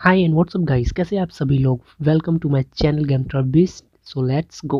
Hi and WhatsApp guys, कैसे हैं आप सभी लोग। Welcome to my channel gamester beast. So let's go.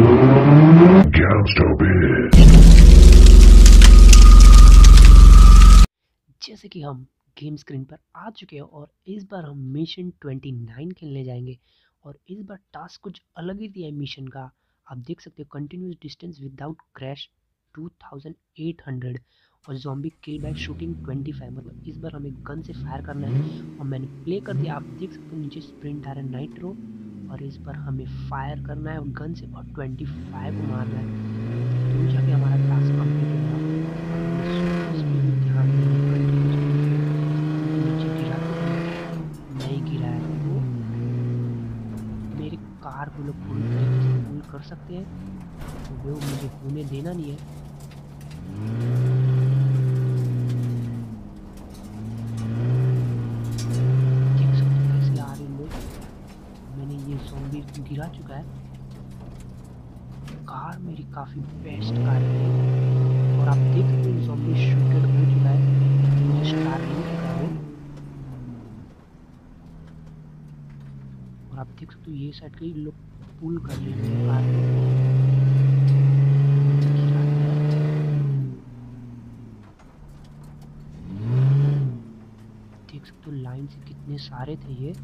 जैसे कि हम गेम स्क्रीन पर आ चुके हैं और इस बार हम मिशन 29 खेलने जाएंगे। और इस बार टास्क कुछ अलग ही दिया है मिशन का। आप देख सकते हो कंटिन्यूस डिस्टेंस विदाउट क्रैश 2800 और ज़ॉम्बी किल बाय शूटिंग 25। मतलब इस बार हमें गन से फायर करना है और मैंने प्ले कर दिया। आप देख सकते हो नीचे स्प्रिंट आ रहा है नाइट्रो। और इस बार हमें फायर करना है गन से और 25 को मारना है, तो जाके हमारा टास्क कंप्लीट होगा। और हमें सर्विस पे भी ध्यान देना है, कंटिन्यूस नीचे गिरा तो नहीं गिरा है, तो मेरे कार को लोग पूरी तरीके से पुल कर सकते हैं, तो वो मुझे होने देना नहीं है। देख सकते हो कैसे आ रहे लोग। मैंने ये ज़ॉम्बी गिरा चुका है। कार मेरी काफ़ी बेस्ट कार है और आप देख सकते हो ज़ॉम्बी शूटेड हो चुका है, मुझे स्टार मिल चुका है वो। और आप देख सकते हो ये साइड के लोग पुल कर रहे हैं कार को। गिरा दिया। देख सकते हो लाइन से कितने सारे थे ये।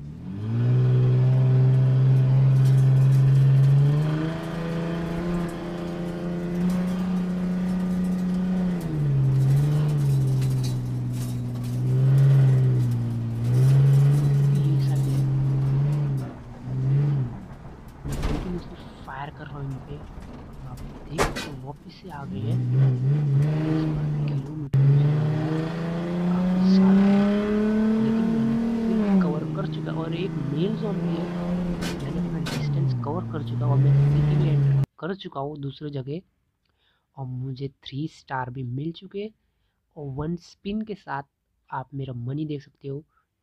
फायर कर रहा हूँ इन पे। आप देख सकते हो वापस से आ गए हैं। इस बार किलोमीटर काफी सारा है, लेकिन मैंने फिर कवर कर चुका और एक मेल ज़ॉम्बी है। मैंने अपना डिस्टेंस कवर कर चुका और मैं सिटी में एंटर कर चुका हूँ दूसरी जगह। और मुझे 3 स्टार भी मिल चुके और 1 स्पिन के साथ आप मेरा मनी देख सकते हो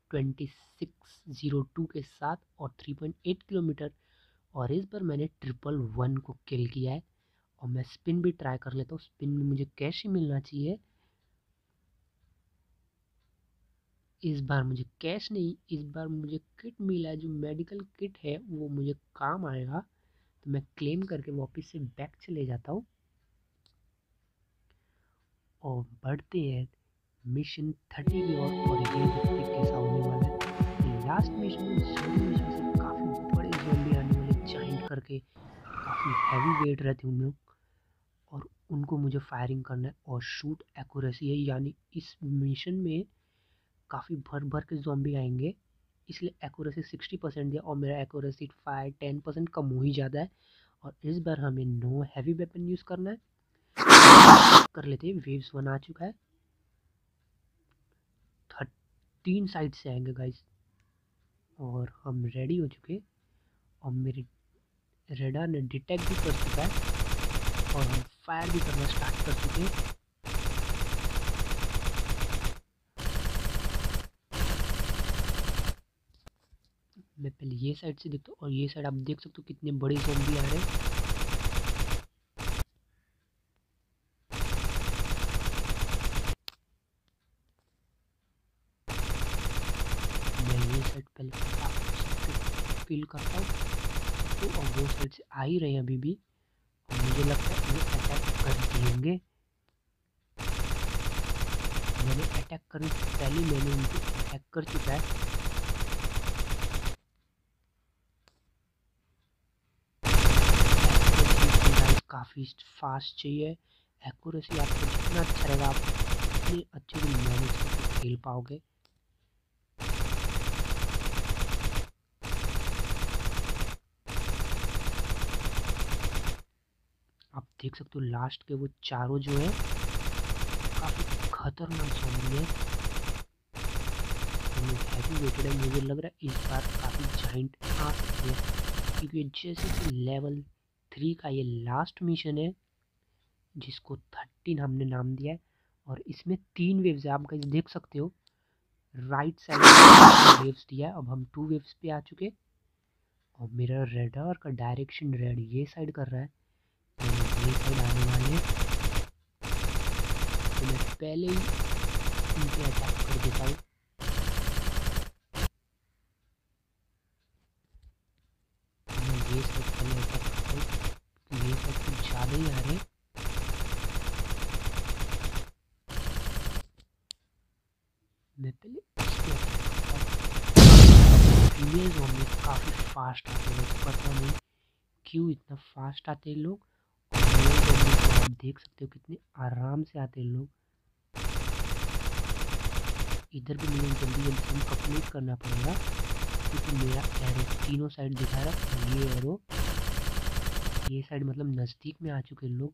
2602 के साथ और 3.8 किलोमीटर। और इस बार मैंने 111 को किल किया है। और मैं स्पिन भी ट्राई कर लेता हूँ, स्पिन में मुझे कैश ही मिलना चाहिए। इस बार मुझे कैश नहीं, इस बार मुझे किट मिला है, जो मेडिकल किट है वो मुझे काम आएगा। तो मैं क्लेम करके वापस से बैक चले जाता हूँ और बढ़ते हैं मिशन 30 की ओर। और ये देखते कैसा होने वाला है। लास्ट मिशन में ज़ॉम्बी से काफ़ी बड़े ज़ॉम्बी आने वाले, जाइंट करके काफ़ी हैवी वेट रहते उन लोग, और उनको मुझे फायरिंग करना है। और शूट एक्यूरेसी है, यानी इस मिशन में काफ़ी भर भर के ज़ॉम्बी आएंगे, इसलिए एक्यूरेसी 60% दिया और मेरा एक्यूरेसी 5-10% कम हो ही ज़्यादा है। और इस बार हमें नो हैवी वेपन यूज़ करना है। कर लेते हैं। वेव्स 1 आ चुका है, 13 साइड से आएंगे गाइस और हम रेडी हो चुके। और मेरे रेडार ने डिटेक्ट भी कर चुका है और हम फायर भी करना स्टार्ट कर चुके हैं। मैं पहले ये साइड से देखता हूँ और ये साइड आप देख सकते हो कितने बड़े ज़ॉम्बी आ रहे हैं। मैं ये साइड पहले किल करता हूँ तो, और वो साइड से आ ही रहे हैं अभी भी। और मुझे लगता है ये अटैक कर देंगे। मैंने अटैक करने से पहले मैंने उनको अटैक कर चुका है। काफ़ी फास्ट चाहिए। एक्यूरेसी आपको जितना अच्छा रहेगा आप उतने अच्छे से मैनेज करके खेल पाओगे। आप देख सकते हो लास्ट के वो चारों जो है काफ़ी खतरनाक ज़ॉम्बी है, हैवी वेटेड है। मुझे लग रहा है इस बार काफ़ी जाइंट आ सकते हैं, क्योंकि जैसे कि लेवल 3 का ये लास्ट मिशन है जिसको 13 हमने नाम दिया है। और इसमें 3 वेव्स है, आप गाइस देख सकते हो राइट साइड में वेव्स दिया है। अब हम 2 वेव्स पे आ चुके और मेरा रेडार का डायरेक्शन रेड ये साइड कर रहा है, ये साइड आने वाले हैं। तो मैं पहले ही इनके अटैक कर देता हूँ। मैं पहले फीमेल ज़ॉम्बी काफ़ी फास्ट आते हैं, पता नहीं क्यों इतना फास्ट आते हैं लोग। और मेल ज़ॉम्बी को आप देख सकते हो कितने आराम से आते हैं लोग। इधर भी मुझे जल्दी जल्दी कंप्लीट करना पड़ेगा क्योंकि मेरा एरो तीनों साइड दिखा रहा है। ये एरो ये साइड मतलब नज़दीक में आ चुके लोग।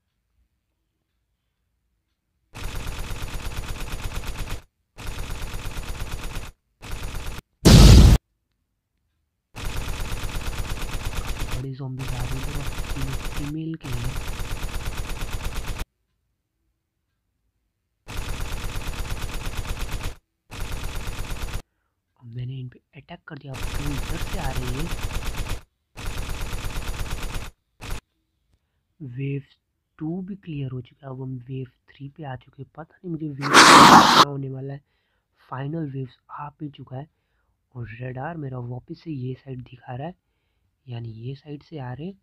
बड़े ज़ॉम्बीज आ रहे हैं और फीमेल के लिए। मैंने इन पे अटैक कर दिया। अब इधर से आ रही है। वेव 2 भी क्लियर हो चुका है। अब हम वेव 3 पे आ चुके हैं। पता नहीं मुझे वेव क्या होने वाला है। फाइनल वेव्स आ भी चुका है और रडार मेरा वापस से ये साइड दिखा रहा है, यानी ये साइड से आ रहे।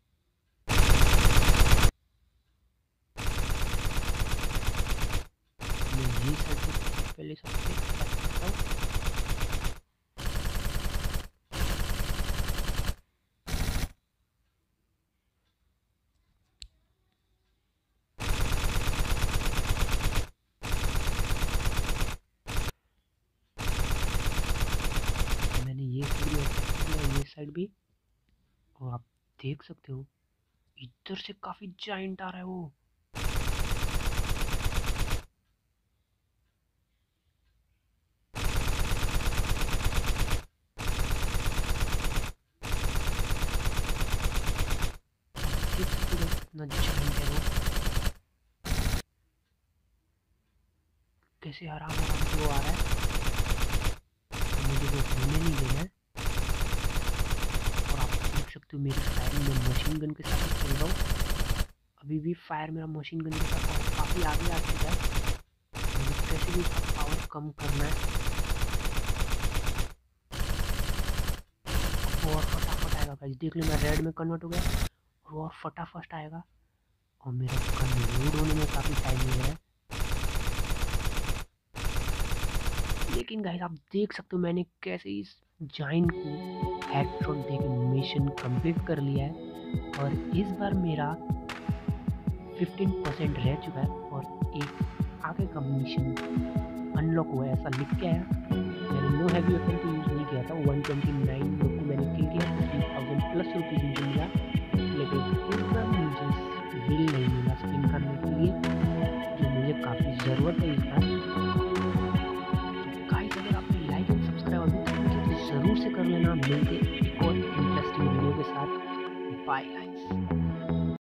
मैं ये साइड से पहले सबसे करता हूँ। मैंने ये साइड भी अटैक किया, ये साइड भी। और आप देख सकते हो इधर से काफी जाइंट आ रहा है वो। देख सकते हो कितना जाइंट है वो। कैसे आराम आराम से वो आ रहा है। तो मुझे वो होने नहीं देना है। और आप देख सकते हो मेरी फायरिंग में मशीन गन के साथ खेल रहा हूँ। अभी भी फायर मेरा मशीन गन के साथ काफ़ी आगे आ चुका है। मुझे कैसे भी इसका पावर कम करना है। वो और फटाफट आएगा गाइस, देख लो मैं रेड में कन्वर्ट हो गया और वो और फटाफट आएगा। और मेरा गन लोड होने में काफ़ी टाइम लग रहा है। लेकिन गाइस आप देख सकते हो मैंने कैसे इस जाइंट को हेडशॉट देके मिशन कंप्लीट कर लिया है। और इस बार मेरा 15% रह चुका है और एक आगे का मिशन अनलॉक हुआ है, ऐसा लिख के आया। मैंने नो हैवी वेपन तो यूज़ नहीं किया था। 129 लोग को मैंने किल किया, 3000+ रुपीज़ मुझे मिला। लेकिन इस बार मुझे विल नहीं मिला स्पिन करने के लिए, जो मुझे काफ़ी ज़रूरत है इस बार। गाइस अगर आपने लाइक एंड सब्सक्राइब अभी तक नहीं किया तो ज़रूर से कर लेना। मिलते एक और इंटरेस्टिंग वीडियो के साथ। Bye guys.